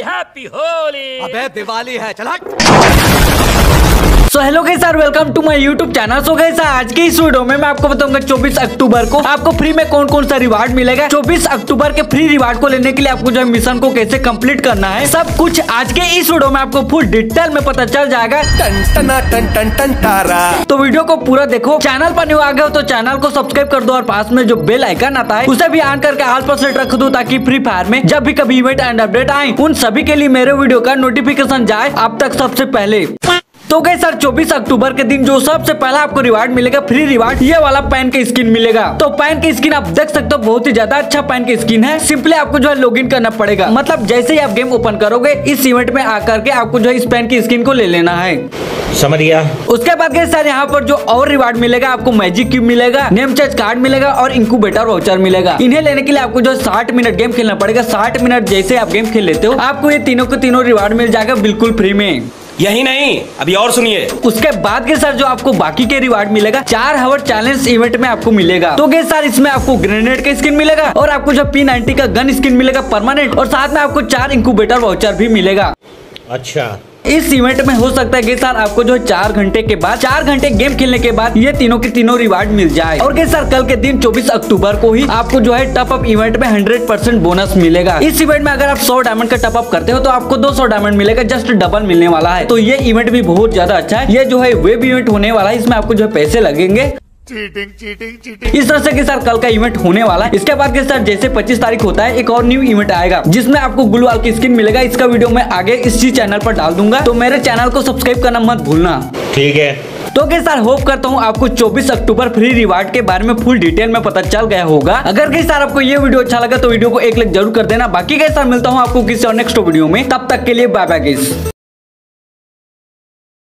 Happy Holi. अबे दिवाली है, चल हट। सो हेलो गाइस यार, welcome to my YouTube channel. So guys आज के इस वीडियो में मैं आपको बताऊंगा 24 अक्टूबर को आपको फ्री में कौन कौन सा रिवार्ड मिलेगा। 24 अक्टूबर के फ्री रिवार्ड को लेने के लिए आपको जो है मिशन को कैसे कंप्लीट करना है, सब कुछ आज के इस वीडियो में आपको फुल डिटेल में पता चल जाएगा। तो वीडियो को पूरा देखो। चैनल पर न्यू आ गए हो तो चैनल को सब्सक्राइब कर दो और पास में जो बेल आइकन आता है उसे भी ऑन करके ऑल पर सेट रख दो, ताकि फ्री फायर में जब भी कभी इवेंट एंड अपडेट आए उन सभी के लिए मेरे वीडियो का नोटिफिकेशन जाए आप तक सबसे पहले। तो गाइस सर 24 अक्टूबर के दिन जो सबसे पहला आपको रिवार्ड मिलेगा, फ्री रिवार्ड, ये वाला पैन के स्किन मिलेगा। तो पैन के स्किन आप देख सकते हो, बहुत ही ज्यादा अच्छा पैन के स्किन है। सिंपली आपको जो है लॉगिन करना पड़ेगा, मतलब जैसे ही आप गेम ओपन करोगे इस इवेंट में आकर के आपको जो है इस पैन की स्किन को ले लेना है। समझ गया। उसके बाद गाइस सर यहाँ पर जो और रिवार्ड मिलेगा, आपको मैजिक क्यूब मिलेगा, नेम चेंज कार्ड मिलेगा और इंक्यूबेटर वाउचर मिलेगा। इन्हें लेने के लिए आपको जो है 60 मिनट गेम खेलना पड़ेगा। 60 मिनट जैसे आप गेम खेल लेते हो आपको ये तीनों के तीनों रिवार्ड मिल जाएगा बिल्कुल फ्री में। यही नहीं, अभी और सुनिए। उसके बाद के सर जो आपको बाकी के रिवार्ड मिलेगा 4 आवर चैलेंज इवेंट में आपको मिलेगा। तो के सर इसमें आपको ग्रेनेड का स्किन मिलेगा और आपको जो P90 का गन स्किन मिलेगा परमानेंट, और साथ में आपको 4 इंक्यूबेटर वाउचर भी मिलेगा। अच्छा, इस इवेंट में हो सकता है कि सर आपको जो 4 घंटे के बाद 4 घंटे गेम खेलने के बाद ये तीनों के तीनों रिवार्ड मिल जाए। और सर कल के दिन 24 अक्टूबर को ही आपको जो है टॉप अप इवेंट में 100% बोनस मिलेगा। इस इवेंट में अगर आप 100 डायमंड का टॉप अप करते हो तो आपको 200 डायमंड मिलेगा, जस्ट डबल मिलने वाला है। तो ये इवेंट भी बहुत ज्यादा अच्छा है। ये जो है वेब इवेंट होने वाला है, इसमें आपको जो है पैसे लगेंगे। चीटिंग इस तरह से कि सर कल का इवेंट होने वाला है। इसके बाद के सर जैसे 25 तारीख होता है एक और न्यू इवेंट आएगा जिसमें आपको गुलवाल की स्किन मिलेगा। इसका वीडियो मैं आगे इसी चैनल पर डाल दूंगा, तो मेरे चैनल को सब्सक्राइब करना मत भूलना। ठीक है। तो के सर होप करता हूँ आपको 24 अक्टूबर फ्री रिवार्ड के बारे में फुल डिटेल में पता चल गया होगा। अगर के सर आपको ये वीडियो अच्छा लगा तो वीडियो को एक लाइक जरूर कर देना। बाकी के सर मिलता हूँ आपको किसी और नेक्स्ट वीडियो में, तब तक के लिए बाय बाय गाइस।